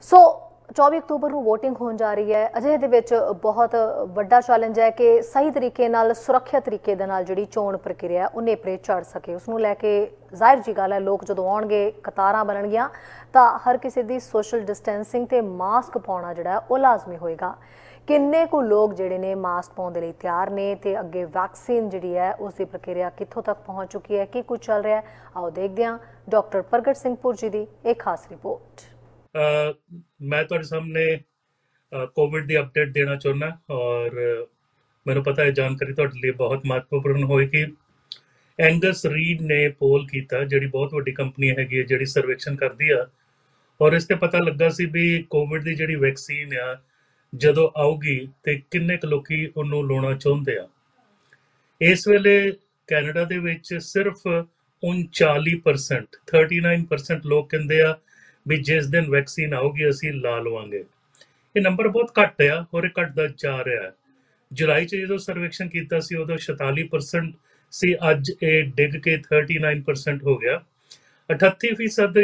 सो 24 October ਨੂੰ voting ਹੋਣ ਜਾ ਰਹੀ ਹੈ। ਅਜੇ ਦੇ ਵਿੱਚ ਬਹੁਤ ਵੱਡਾ ਚੈਲੰਜ ਹੈ ਕਿ ਸਹੀ ਤਰੀਕੇ ਨਾਲ ਸੁਰੱਖਿਅਤ ਤਰੀਕੇ ਦੇ ਨਾਲ ਜਿਹੜੀ ਚੋਣ ਪ੍ਰਕਿਰਿਆ ਉਹ ਨੇਪਰੇ ਚੜ ਸਕੇ। ਉਸ ਨੂੰ ਲੈ ਕੇ ਜ਼ਾਹਿਰ ਜੀ ਗੱਲ ਹੈ ਲੋਕ ਜਦੋਂ ਆਉਣਗੇ ਕਤਾਰਾਂ ਬਣਨਗੀਆਂ ਤਾਂ ਹਰ ਕਿਸੇ ਦੀ ਸੋਸ਼ਲ ਡਿਸਟੈਂਸਿੰਗ ਤੇ ਮਾਸਕ ਪਾਉਣਾ ਜਿਹੜਾ ਉਹ ਲਾਜ਼ਮੀ ਹੋਏਗਾ। ਕਿੰਨੇ ਕੁ ਲੋਕ ਜਿਹੜੇ ਨੇ ਮਾਸਕ ਪਾਉਣ ਦੇ ਲਈ ਤਿਆਰ ਨੇ ਤੇ ਅੱਗੇ ਵੈਕਸੀਨ ਜਿਹੜੀ ਹੈ ਉਸ ਦੀ ਪ੍ਰਕਿਰਿਆ ਕਿੱਥੋਂ ਤੱਕ ਪਹੁੰਚ ਚੁੱਕੀ ਹੈ, ਕੀ ਕੁਝ ਚੱਲ ਰਿਹਾ ਹੈ, ਆਓ ਦੇਖਦੇ ਹਾਂ ਡਾਕਟਰ ਪ੍ਰਗਟ ਸਿੰਘ ਪੁਰ ਜੀ ਦੀ ਇੱਕ ਖਾਸ ਰਿਪੋर्ट। मैं तुहाडे सामने कोविड की अपडेट देना चाहुंदा और मैनूं पता है जानकारी तुहाडे लिए बहुत महत्वपूर्ण होएगी। एंगस रीड ने पोल कीता, जिहड़ी बहुत वड्डी कंपनी हैगी है जिहड़ी सर्वेक्षण करदी आ, और इस ते पता लगा सी भी कोविड की जिहड़ी वैक्सीन आ जदों आऊगी ते किन्ने क लोकी उहनूं लाउणा चाहुंदे आ। इस वेले कैनेडा दे विच सिर्फ 39% 39% लोग कहंदे आ भी जिस दिन वैक्सीन आऊगी असी ला लवांगे। ये नंबर बहुत घट आ और ये घटदा जा रहा है। जुलाई च जो सर्वेक्षण किया उदों 46% सी, अज ये डिग के 39% हो गया। 38%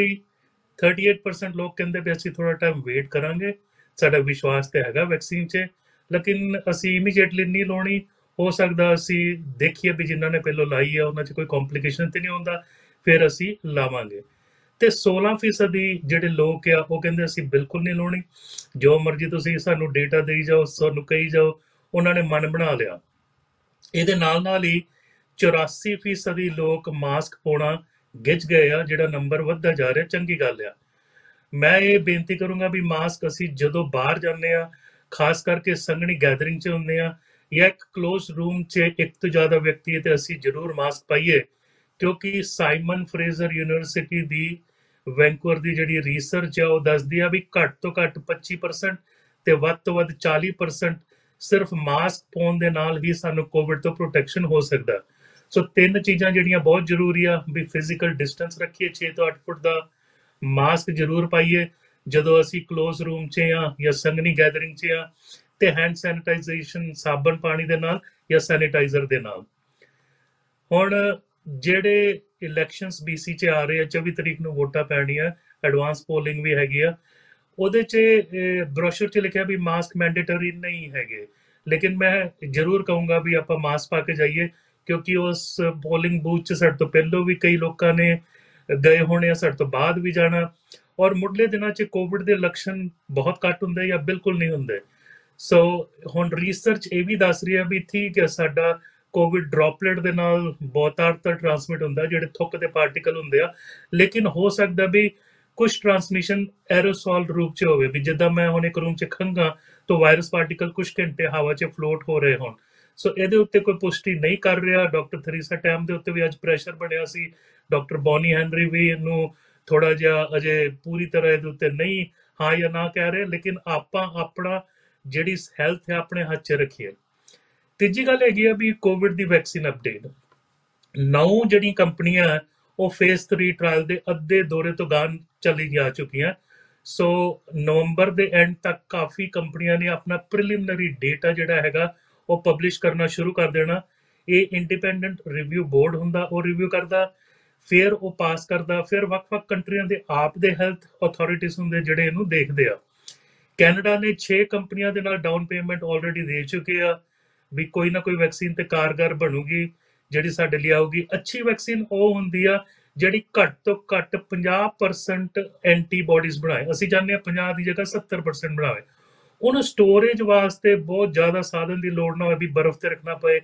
38% लोग कहते भी असी थोड़ा टाइम वेट करांगे, साडा विश्वास तो हैगा वैक्सीन च, लेकिन असी इमीजिएटली नहीं लाउणी। हो सकता असी देखिए भी जिन्होंने पहलों लाई है उन्होंने कोई कॉम्प्लीकेशन तो नहीं होंदा, फिर असी लावांगे। ਤੇ 16% ਜਿਹੜੇ ਲੋਕ ਆ ਉਹ ਕਹਿੰਦੇ ਅਸੀਂ ਬਿਲਕੁਲ ਨਹੀਂ ਲਾਉਣੀ, ਜੋ ਮਰਜ਼ੀ ਤੁਸੀਂ ਸਾਨੂੰ ਡੇਟਾ ਦੇਈ ਜਾਓ, ਸਾਨੂੰ ਕਹੀ ਜਾਓ, ਉਹਨਾਂ ਨੇ ਮਨ ਬਣਾ ਲਿਆ। ਇਹਦੇ ਨਾਲ ਨਾਲ ਹੀ 84% ਲੋਕ ਮਾਸਕ ਪਾਉਣਾ ਗਿੱਝ ਗਏ ਆ, ਜਿਹੜਾ ਨੰਬਰ ਵੱਧਦਾ ਜਾ ਰਿਹਾ, ਚੰਗੀ ਗੱਲ ਆ। ਮੈਂ ਇਹ ਬੇਨਤੀ ਕਰੂੰਗਾ ਵੀ ਮਾਸਕ ਅਸੀਂ ਜਦੋਂ ਬਾਹਰ ਜਾਂਦੇ ਆ, ਖਾਸ ਕਰਕੇ ਸੰਘਣੀ ਗੈਦਰਿੰਗ 'ਚ ਹੁੰਦੇ ਆ ਜਾਂ ਇੱਕ ਕਲੋਜ਼ ਰੂਮ 'ਚ ਇੱਕ ਤੋਂ ਜ਼ਿਆਦਾ ਵਿਅਕਤੀ ਹੈ ਤੇ ਅਸੀਂ ਜ਼ਰੂਰ ਮਾਸਕ ਪਾਈਏ, ਕਿਉਂਕਿ ਸਾਈਮਨ ਫਰੇਜ਼ਰ ਯੂਨੀਵਰਸਿਟੀ ਦੀ ਵੈਂਕੂਵਰ ਦੀ ਜਿਹੜੀ ਰਿਸਰਚ ਆ ਉਹ ਦੱਸਦੀ ਆ ਵੀ ਘੱਟ ਤੋਂ ਘੱਟ 25% ਤੇ ਵੱਧ ਤੋਂ ਵੱਧ 40% ਸਿਰਫ ਮਾਸਕ ਪਾਉਣ ਦੇ ਨਾਲ ਹੀ ਸਾਨੂੰ ਕੋਵਿਡ ਤੋਂ ਪ੍ਰੋਟੈਕਸ਼ਨ ਹੋ ਸਕਦਾ। ਸੋ ਤਿੰਨ ਚੀਜ਼ਾਂ ਜਿਹੜੀਆਂ ਬਹੁਤ ਜ਼ਰੂਰੀ ਆ ਵੀ ਫਿਜ਼ੀਕਲ ਡਿਸਟੈਂਸ ਰੱਖੀਏ, 6 ਤੋਂ 8 ਫੁੱਟ ਦਾ ਮਾਸਕ ਜ਼ਰੂਰ ਪਾਈਏ ਜਦੋਂ ਅਸੀਂ ਕਲੋਜ਼ ਰੂਮ 'ਚ ਆ ਜਾਂ ਸੰਘਣੀ ਗੈਦਰਿੰਗ 'ਚ ਆ, ਤੇ ਹੈਂਡ ਸੈਨੀਟਾਈਜੇਸ਼ਨ ਸਾਬਣ ਪਾਣੀ ਦੇ ਨਾਲ ਜਾਂ ਸੈਨੀਟਾਈਜ਼ਰ ਦੇ ਨਾਲ। ਹੁਣ ਜਿਹੜੇ ਇਲੈਕਸ਼ਨਸ BC 'ਚ ਆ ਰਹੇ ਆ, 24 ਤਰੀਕ ਨੂੰ ਵੋਟਾਂ ਪੈਣੀਆਂ, ਐਡਵਾਂਸ ਪੋਲਿੰਗ ਵੀ ਹੈਗੀ ਆ, ਉਹਦੇ 'ਚ ਬਰੋਸ਼ਰ 'ਚ ਲਿਖਿਆ ਵੀ ਮਾਸਕ ਮੈਂਡੇਟਰੀ ਨਹੀਂ ਹੈਗੇ, ਲੇਕਿਨ ਮੈਂ ਜ਼ਰੂਰ ਕਹੂੰਗਾ ਵੀ ਆਪਾਂ ਮਾਸਕ ਪਾ ਕੇ ਜਾਈਏ, ਕਿਉਂਕਿ ਉਸ ਪੋਲਿੰਗ ਬੂਥ 'ਚ ਸਾਡੇ ਤੋਂ ਪਹਿਲੋਂ ਵੀ ਕਈ ਲੋਕਾਂ ਨੇ ਗਏ ਹੋਣੇ ਆ, ਸਾਡੇ ਤੋਂ ਬਾਅਦ ਵੀ ਜਾਣਾ, ਔਰ ਮੁੱਢਲੇ ਦਿਨਾਂ 'ਚ ਕੋਵਿਡ ਦੇ ਲੱਛਣ ਬਹੁਤ ਘੱਟ ਹੁੰਦੇ ਜਾਂ ਬਿਲਕੁਲ ਨਹੀਂ ਹੁੰਦੇ। ਸੋ ਹੁਣ ਰਿਸਰਚ ਇਹ ਵੀ ਦੱਸ ਰਹੀ ਆ ਵੀ ਠੀਕ ਹੈ, ਸਾਡਾ ਕੋਵਿਡ ਡ੍ਰੌਪਲੇਟ ਦੇ ਨਾਲ ਬਹੁਤਾਰ ਤਾਂ ਟ੍ਰਾਂਸਮਿਟ ਹੁੰਦਾ, ਜਿਹੜੇ ਥੁੱਕ ਦੇ ਪਾਰਟੀਕਲ ਹੁੰਦੇ ਆ, ਲੇਕਿਨ ਹੋ ਸਕਦਾ ਵੀ ਕੁਝ ਟ੍ਰਾਂਸਮਿਸ਼ਨ ਐਰੋਸੋਲ ਰੂਪ 'ਚ ਹੋਵੇ, ਵੀ ਜਿੱਦਾਂ ਮੈਂ ਹੁਣ ਇੱਕ ਰੂਮ 'ਚ ਖੰਘਾਂ ਤਾਂ ਵਾਇਰਸ ਪਾਰਟੀਕਲ ਕੁਝ ਘੰਟੇ ਹਵਾ 'ਚ ਫਲੋਟ ਹੋ ਰਹੇ ਹੋਣ। ਸੋ ਇਹਦੇ ਉੱਤੇ ਕੋਈ ਪੁਸ਼ਟੀ ਨਹੀਂ ਕਰ ਰਿਹਾ। ਡਾਕਟਰ ਥਰੀਸਾ ਟੈਮ ਦੇ ਉੱਤੇ ਵੀ ਅੱਜ ਪ੍ਰੈਸ਼ਰ ਬਣਿਆ ਸੀ, ਡਾਕਟਰ ਬੌਨੀ ਹੈਨਰੀ ਵੀ ਇਹਨੂੰ ਥੋੜਾ ਜਿਹਾ ਅਜੇ ਪੂਰੀ ਤਰ੍ਹਾਂ ਇਹਦੇ ਉੱਤੇ ਨਹੀਂ ਹਾਂ ਜਾਂ ਨਾ ਕਹਿ ਰਹੇ, ਲੇਕਿਨ ਆਪਾਂ ਆਪਣਾ ਜਿਹੜੀ ਹੈਲਥ ਹੈ ਆਪਣੇ ਹੱਥ 'ਚ ਰੱਖੀਏ। ਤੀਜੀ ਗੱਲ ਹੈਗੀ ਆ ਵੀ ਕੋਵਿਡ ਦੀ ਵੈਕਸੀਨ ਅਪਡੇਟ। 9 ਜਿਹੜੀਆਂ ਕੰਪਨੀਆਂ ਉਹ ਫੇਜ਼ 3 ਟ੍ਰਾਇਲ ਦੇ ਅੱਧੇ ਦੌਰੇ ਤੋਂ ਗਾਂ ਚਲੀ ਜਾ ਚੁੱਕੀਆਂ। ਸੋ ਨਵੰਬਰ ਦੇ ਐਂਡ ਤੱਕ ਕਾਫੀ ਕੰਪਨੀਆਂ ਨੇ ਆਪਣਾ ਪ੍ਰੀਲਿਮਿਨਰੀ ਡੇਟਾ ਜਿਹੜਾ ਹੈਗਾ ਉਹ ਪਬਲਿਸ਼ ਕਰਨਾ ਸ਼ੁਰੂ ਕਰ ਦੇਣਾ। ਇਹ ਇੰਡੀਪੈਂਡੈਂਟ ਰਿਵਿਊ ਬੋਰਡ ਹੁੰਦਾ, ਉਹ ਰਿਵਿਊ ਕਰਦਾ, ਫਿਰ ਉਹ ਪਾਸ ਕਰਦਾ, ਫਿਰ ਵੱਖ-ਵੱਖ ਕੰਟਰੀਆਂ ਦੇ ਆਪ ਦੇ ਹੈਲਥ ਅਥਾਰਟੀਜ਼ ਹੁੰਦੇ ਜਿਹੜੇ ਇਹਨੂੰ ਦੇਖਦੇ ਆ। ਕੈਨੇਡਾ ਨੇ 6 ਕੰਪਨੀਆਂ ਦੇ ਨਾਲ ਡਾਊਨ ਪੇਮੈਂਟ ਆਲਰੇਡੀ ਦੇ ਚੁੱਕੇ ਆ ਵੀ ਕੋਈ ਨਾ ਕੋਈ ਵੈਕਸੀਨ ਤੇ ਕਾਰਗਰ ਬਣੂਗੀ ਜਿਹੜੀ ਸਾਡੇ ਲਈ ਆਊਗੀ। ਅੱਛੀ ਵੈਕਸੀਨ ਉਹ ਹੁੰਦੀ ਆ ਜਿਹੜੀ ਘੱਟ ਤੋਂ ਘੱਟ 50% ਐਂਟੀਬੋਡੀਜ਼ ਬਣਾਏ। ਅਸੀਂ ਚਾਹੁੰਦੇ ਹਾਂ 50 ਦੀ ਜਗ੍ਹਾ 70% ਬਣਾਵੇ। ਉਹਨੂੰ ਸਟੋਰੇਜ ਵਾਸਤੇ ਬਹੁਤ ਜ਼ਿਆਦਾ ਸਾਧਨ ਦੀ ਲੋੜ ਨਾ ਹੋਵੇ ਵੀ ਬਰਫ਼ ਤੇ ਰੱਖਣਾ ਪਏ,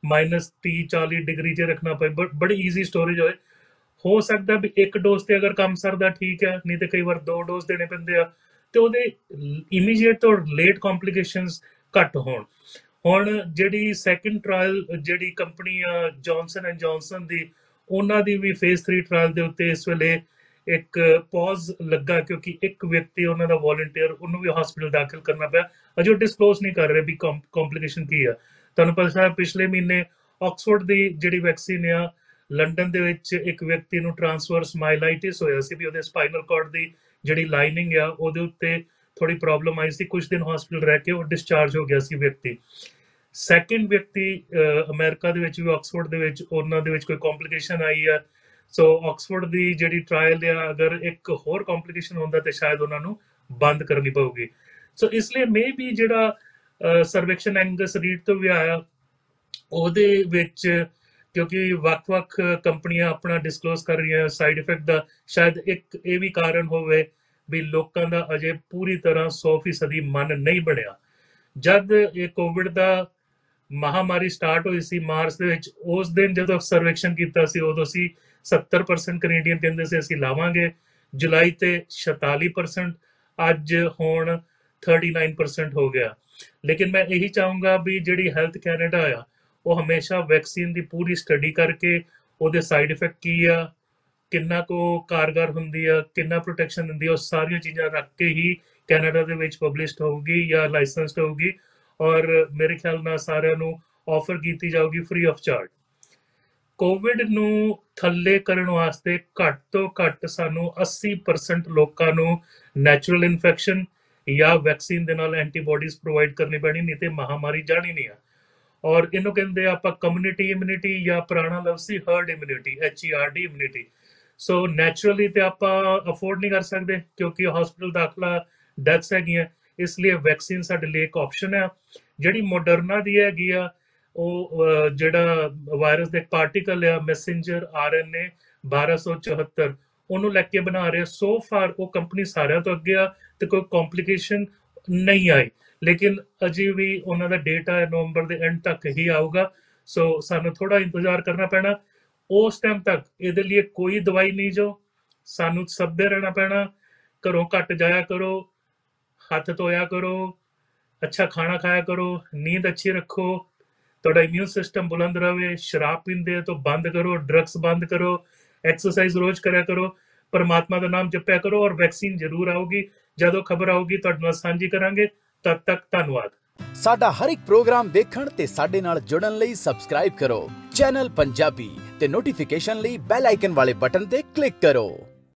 -30-40 ਡਿਗਰੀ 'ਚ ਰੱਖਣਾ ਪਏ, ਬੜੀ ਈਜ਼ੀ ਸਟੋਰੇਜ ਹੋਏ। ਹੋ ਸਕਦਾ ਵੀ ਇੱਕ ਡੋਜ਼ ਤੇ ਅਗਰ ਕੰਮ ਸਰਦਾ ਠੀਕ ਹੈ, ਨਹੀਂ ਤੇ ਕਈ ਵਾਰ 2 ਡੋਜ਼ ਦੇਣੇ ਪੈਂਦੇ ਆ ਤੇ ਉਹਦੇ ਇਮੀਡੀਏਟ ਤੋਂ ਲੇਟ ਕੰਪਲੀਕੇਸ਼ਨਸ ਘੱਟ ਹੋਣ। ਹੁਣ ਜਿਹੜੀ ਸੈਕਿੰਡ ਟ੍ਰਾਇਲ ਜਿਹੜੀ ਕੰਪਨੀ ਆ ਜੌਨਸਨ ਦੀ, ਉਹਨਾਂ ਦੀ ਵੀ ਫੇਜ਼ 3 ਟ੍ਰਾਇਲ ਦੇ ਉੱਤੇ ਇਸ ਵੇਲੇ ਇੱਕ ਪੌਜ਼ ਲੱਗਾ, ਕਿਉਂਕਿ ਇੱਕ ਵਿਅਕਤੀ ਉਹਨਾਂ ਦਾ ਵੋਲੰਟੀਅਰ ਉਹਨੂੰ ਵੀ ਹਸਪੀਟਲ ਦਾਖਲ ਕਰਨਾ ਪਿਆ। ਅਜੇ ਉਹ ਡਿਸਕਲੋਜ਼ ਨਹੀਂ ਕਰ ਰਹੇ ਵੀ ਕੰਪਲੀਕੇਸ਼ਨ ਕੀ ਆ। ਤੁਹਾਨੂੰ ਪਤਾ ਹੈ ਪਿਛਲੇ ਮਹੀਨੇ ਆਕਸਫੋਰਡ ਦੀ ਜਿਹੜੀ ਵੈਕਸੀਨ ਆ, ਲੰਡਨ ਦੇ ਵਿੱਚ ਇੱਕ ਵਿਅਕਤੀ ਨੂੰ ਟ੍ਰਾਂਸਵਰਸ ਮਾਈਲਾਈਟਿਸ ਹੋਇਆ ਸੀ, ਵੀ ਉਹਦੇ ਸਪਾਈਨਲ ਕਾਰਡ ਦੀ ਜਿਹੜੀ ਲਾਈਨਿੰਗ ਆ ਉਹਦੇ ਉੱਤੇ ਥੋੜੀ ਪ੍ਰੋਬਲਮ ਆਈ ਸੀ। ਕੁਝ ਦਿਨ ਹਸਪੀਟਲ ਰਹਿ ਕੇ ਉਹ ਡਿਸਚਾਰਜ ਹੋ ਗਿਆ ਸੀ ਵਿਅਕਤੀ। ਸੈਕਿੰਡ ਵਿਅਕਤੀ ਅਮਰੀਕਾ ਦੇ ਵਿੱਚ ਵੀ ਆਕਸਫੋਰਡ ਦੇ ਵਿੱਚ ਉਹਨਾਂ ਦੇ ਵਿੱਚ ਕੋਈ ਕੰਪਲੀਕੇਸ਼ਨ ਆਈ ਆ। ਸੋ ਆਕਸਫੋਰਡ ਦੀ ਜਿਹੜੀ ਟ੍ਰਾਇਲ ਆ, ਅਗਰ ਇੱਕ ਹੋਰ ਕੰਪਲੀਕੇਸ਼ਨ ਹੁੰਦਾ ਤੇ ਸ਼ਾਇਦ ਉਹਨਾਂ ਨੂੰ ਬੰਦ ਕਰਨੀ ਪਊਗੀ। ਸੋ ਇਸ ਲਈ ਮੇ ਵੀ ਜਿਹੜਾ ਸਰਵੇਖਣ ਐਂਗਸ ਰੀਡ ਤੋਂ ਵੀ ਆਇਆ ਉਹਦੇ ਵਿੱਚ, ਕਿਉਂਕਿ ਵੱਖ-ਵੱਖ ਕੰਪਨੀਆਂ ਆਪਣਾ ਡਿਸਕਲੋਜ਼ ਕਰ ਰਹੀਆਂ ਸਾਈਡ ਇਫੈਕਟ ਦਾ, ਸ਼ਾਇਦ ਇੱਕ ਇਹ ਵੀ ਕਾਰਨ ਹੋਵੇ ਵੀ ਲੋਕਾਂ ਦਾ ਅਜੇ ਪੂਰੀ ਤਰ੍ਹਾਂ 100% ਮਨ ਨਹੀਂ ਬਣਿਆ। ਜਦ ਇਹ ਕੋਵਿਡ ਦਾ ਮਹਾਮਾਰੀ ਸਟਾਰਟ ਹੋਈ ਸੀ ਮਾਰਚ ਦੇ ਵਿੱਚ, ਉਸ ਦਿਨ ਜਦੋਂ ਸਰਵੇਖਣ ਕੀਤਾ ਸੀ ਉਦੋਂ ਸੀ 70% ਕੈਨੇਡੀਅਨ ਕਹਿੰਦੇ ਸੀ ਅਸੀਂ ਲਾਵਾਂਗੇ, ਜੁਲਾਈ ਤੇ 46%, ਅੱਜ ਹੁਣ 39% ਹੋ ਗਿਆ। ਲੇਕਿਨ ਮੈਂ ਇਹੀ ਚਾਹੂੰਗਾ ਵੀ ਜਿਹੜੀ ਹੈਲਥ ਕੈਨੇਡਾ ਆ ਉਹ ਹਮੇਸ਼ਾ ਵੈਕਸੀਨ ਦੀ ਪੂਰੀ ਸਟੱਡੀ ਕਰਕੇ ਉਹਦੇ ਸਾਈਡ ਇਫੈਕਟ ਕੀ ਆ, ਕਿੰਨਾ ਕੁ ਕਾਰਗਰ ਹੁੰਦੀ ਆ, ਕਿੰਨਾ ਪ੍ਰੋਟੈਕਸ਼ਨ ਦਿੰਦੀ ਆ, ਉਹ ਸਾਰੀਆਂ ਚੀਜ਼ਾਂ ਰੱਖ ਕੇ ਹੀ ਕੈਨੇਡਾ ਦੇ ਵਿੱਚ ਪਬਲਿਸ਼ਡ ਹੋਊਗੀ ਜਾਂ ਲਾਇਸੈਂਸਡ ਹੋਊਗੀ, ਔਰ ਮੇਰੇ ਖਿਆਲ ਨਾਲ ਸਾਰਿਆਂ ਨੂੰ ਆਫਰ ਕੀਤੀ ਜਾਊਗੀ ਫ੍ਰੀ ਆਫ ਚਾਰਜ। ਕੋਵਿਡ ਨੂੰ ਥੱਲੇ ਕਰਨ ਵਾਸਤੇ ਘੱਟ ਤੋਂ ਘੱਟ ਸਾਨੂੰ 80% ਲੋਕਾਂ ਨੂੰ ਨੈਚੁਰਲ ਇਨਫੈਕਸ਼ਨ ਜਾਂ ਵੈਕਸੀਨ ਦੇ ਨਾਲ ਐਂਟੀਬਾਡੀਜ਼ ਪ੍ਰੋਵਾਈਡ ਕਰਨੀ ਪੈਣੀ, ਨਹੀਂ ਤੇ ਮਹਾਮਾਰੀ ਜਾਣੀ ਨਹੀਂ ਆ। ਔਰ ਇਹਨੂੰ ਕਹਿੰਦੇ ਆਪਾਂ ਕਮਿਊਨਿਟੀ ਇਮਿਊਨਿਟੀ ਜਾਂ ਪੁਰਾਣਾ ਲਫ਼ਜ਼ ਸੀ herd immunity, HERD immunity. So naturally ਤੇ ਆਪਾਂ ਅਫੋਰਡ ਨਹੀਂ ਕਰ ਸਕਦੇ ਕਿਉਂਕਿ ਹਸਪੀਟਲ ਦਾਖਲਾ ਡੈਥਸ ਹੈਗੀਆਂ, ਇਸ ਲਈ ਵੈਕਸੀਨ ਸਾਡੇ ਲਈ ਇੱਕ ਆਪਸ਼ਨ ਹੈ। ਜਿਹੜੀ ਮੋਡਰਨਾ ਦੀ ਹੈਗੀ ਆ ਉਹ ਜਿਹੜਾ ਵਾਇਰਸ ਦਾ ਇੱਕ ਪਾਰਟੀਕਲ ਆ ਮੈਸੇਂਜਰ RNA 1274, ਉਹਨੂੰ ਲੈ ਕੇ ਬਣਾ ਰਹੇ। ਸੋ ਫਾਰ ਉਹ ਕੰਪਨੀ ਸਾਰਿਆਂ ਤੋਂ ਅੱਗੇ ਆ ਤੇ ਕੋਈ ਕੰਪਲਿਕੇਸ਼ਨ ਨਹੀਂ ਆਈ, ਲੇਕਿਨ ਅਜੇ ਵੀ ਉਹਨਾਂ ਦਾ ਡੇਟਾ ਨਵੰਬਰ ਦੇ ਐਂਡ ਤੱਕ ਹੀ ਆਊਗਾ। ਸੋ ਸਾਨੂੰ ਥੋੜਾ ਇੰਤਜ਼ਾਰ ਕਰਨਾ ਪੈਣਾ। ਉਸ ਟਾਈਮ ਤੱਕ ਇਹਦੇ ਲਈ ਕੋਈ ਦਵਾਈ ਨਹੀਂ, ਜੋ ਸਾਨੂੰ ਸਭੇ ਰਹਿਣਾ ਪੈਣਾ, ਘਰੋਂ ਘੱਟ ਜਾਇਆ ਕਰੋ, ਹੱਥ ਧੋਇਆ ਕਰੋ, ਅੱਛਾ ਖਾਣਾ ਖਾਇਆ ਕਰੋ, ਨੀਂਦ ਅੱਛੀ ਰੱਖੋ, ਤੁਹਾਡਾ ਇਮਿਊਨ ਸਿਸਟਮ ਬੁਲੰਦ ਰਵੇ, ਸ਼ਰਾਬ ਪੀਂਦੇ ਤੋਂ ਬੰਦ ਕਰੋ, ਡਰੱਗਸ ਬੰਦ ਕਰੋ, ਐਕਸਰਸਾਈਜ਼ ਰੋਜ਼ ਕਰਿਆ ਕਰੋ, ਪਰਮਾਤਮਾ ਦਾ ਨਾਮ ਜਪਿਆ ਕਰੋ, ਔਰ ਵੈਕਸੀਨ ਜ਼ਰੂਰ ਆਊਗੀ। ਜਦੋਂ ਖਬਰ ਆਊਗੀ ਤੁਹਾਡੇ ਨਾਲ ਸਾਂਝੀ ਕਰਾਂਗੇ। ਤਦ ਤੱਕ ਧੰਨਵਾਦ। ਸਾਡਾ ਹਰ ਇੱਕ ਪ੍ਰੋਗਰਾਮ ਦੇਖਣ ਤੇ ਸਾਡੇ ਨਾਲ ਜੁੜਨ ਲਈ ਸਬਸਕ੍ਰਾਈਬ ਕਰੋ ਚੈਨਲ ਪੰਜਾਬੀ ਤੇ ਨੋਟੀਫਿਕੇਸ਼ਨ ਲਈ ਬੈਲ ਆਈਕਨ ਵਾਲੇ ਬਟਨ ਤੇ ਕਲਿੱਕ ਕਰੋ।